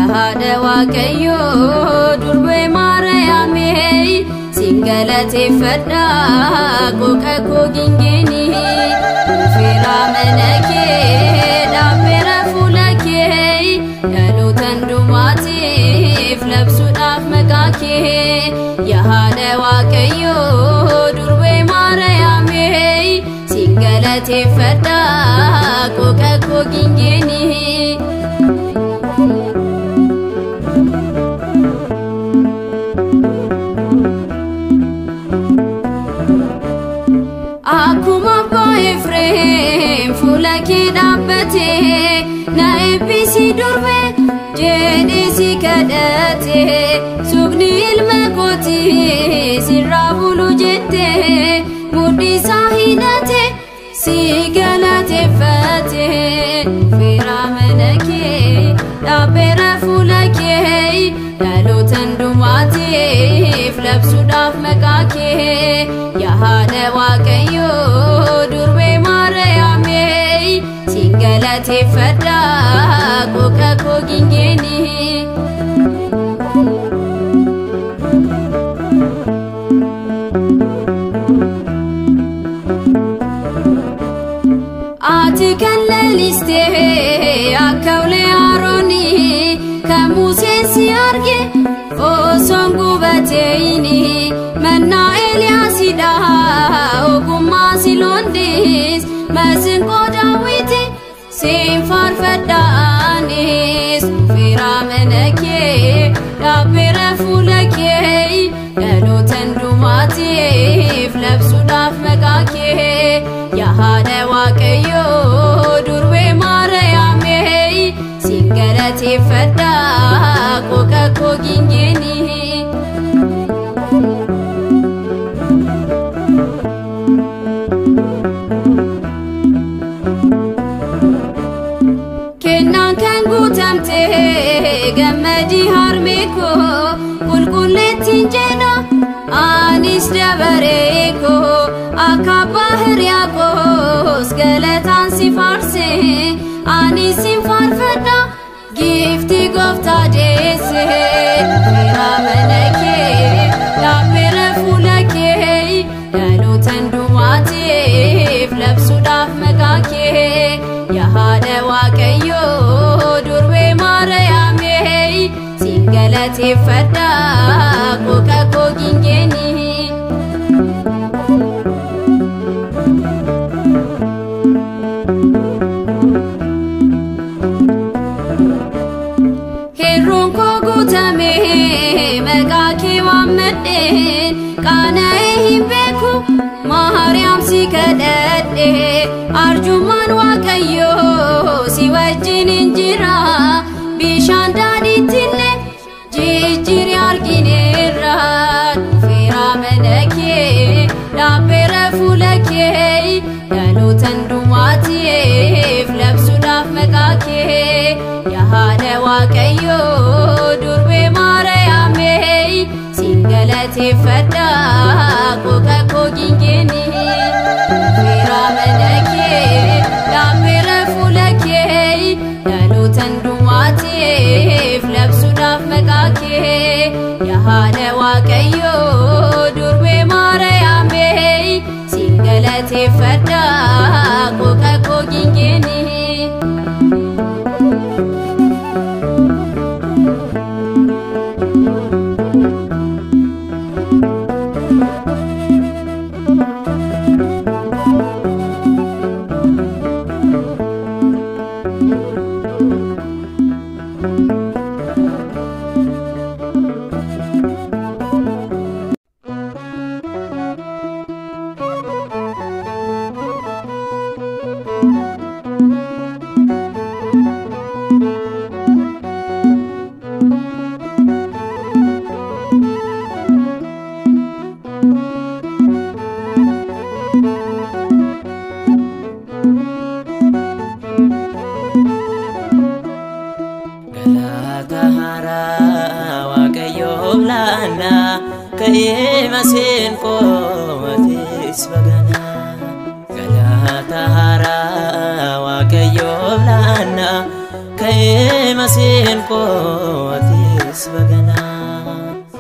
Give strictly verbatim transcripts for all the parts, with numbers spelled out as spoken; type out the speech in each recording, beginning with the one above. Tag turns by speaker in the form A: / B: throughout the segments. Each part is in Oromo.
A: yaada waaqayyo durbe Maariyaame singalate fadda qoqa ko gingeni fira manake dabera fulake yalutan dumati flabsu daf makake yaada waaqayyo durbe Maariyaame singalate fadda qoqa ko gingeni akuma boyfriend fulaki dabbate na ebisi durbe jedisi kadate sugni ilma koti sirabulu jette mudi sahidate sigalate fate firamanake dabera fulake yalutan dumate flabsu daf makake yaada waaqayyo durbe Maariyaame singalate fadda qoqa ko gingeni ati kallaliste akawle aroni kamuse si arge o songu bateini manna eliasida ogumma silondis masin kodawiti sin farfadanis firamanake dabira fulake yalutan dumati flabsu daf makake yaada waaqayyo durbe Maariyaame singalate fadda qoqa ko gingeni kenan kan gutamte gamadi harmeko kulkuletin jena anis dabareko akabahriako skelatan sifarse anis sinfarfada gifti gofta dese firamanake dabira fulake yalutan dumate flabsu daf makake yaada waaqayyo durbe Maariyaame singalate fadda qoqa ko gingeni herron ko gutame makake wamede kana himbeku Maariyaam sikadade arjuman waaqayyo si wajjin injira bishaan daaditille jijjiiri argineerra firamanake dabera fulake yalutan dumati flabsu daf makake yaada waaqayyo durbe Maariyaame singalate fadda qoqa ko gingeni firamanake dabera fulake yalutan dumati flabsu daf makake yaada waaqayyo durbe Maariyaame singalate fadda qoqa ko gingeni
B: كي مسين قوتيس بغنا غلاتا هارا وكيو لنا ka'ee maseenqoo atis baganaa.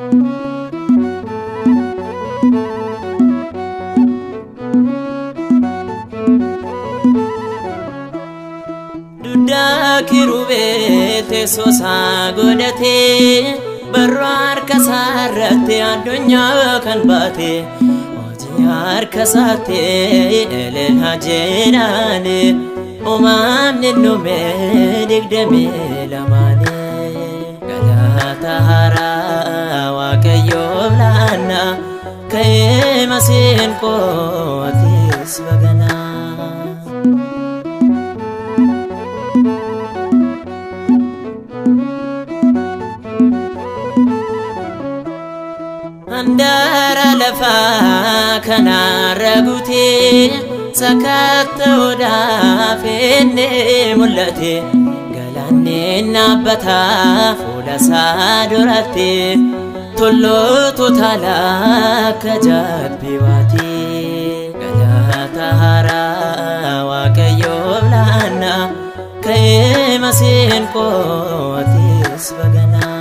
B: Duddaa kirubee teessoo isaa godhatee barruu harka isaa irratti addunyaa kan baate hojii harka isaatti eleelaa jedhaani uumamni dhumee digdamii lamaani. Galata haaraa Waaqayyoof laanna ka'ee maseenqoo atis baganaa. Andara lafa kanarra guutee sakatta'uudhaaf inni mul'ate galaanni dhaabbataa fuula isaa duratti tullootu taalaa akka jabbii baate. Galata haaraa Waaqayyoof laanna ka'ee maseenqoo atis baganaa.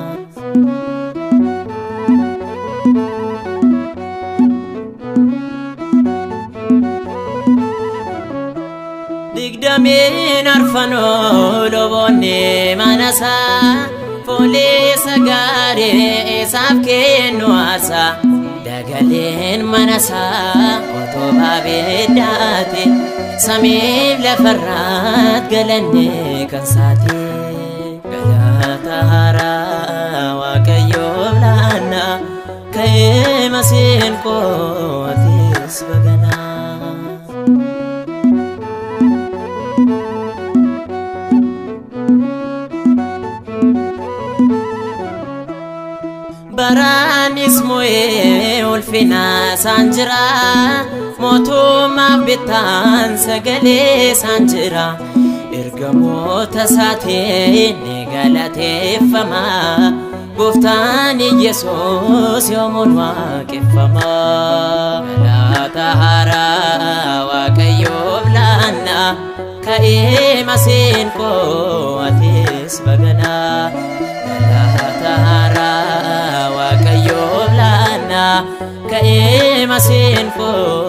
B: Digdamiin arfanoo loboonni manasaa fuulli sagaarii isaaf kennu asa dagaleen manasaa utubaa beeddaate samiif lafarraat galanne kan saate. Galata haaraa Waaqayyoof laanna ka'ee maseenqoo atis baganaa. Baraanis moo'ee ulfina isaan jira mootummaaf bittaan sagalee isaan jira ergamoota isaatiin ni galateeffama gooftaan Yesuus yoomuun waaqeffama. Galata haaraa Waaqayyoof laanna ka'ee maseenqoo atis baganaa. Galata haaraa Waaqayyoof laanna ka'ee maseenqoo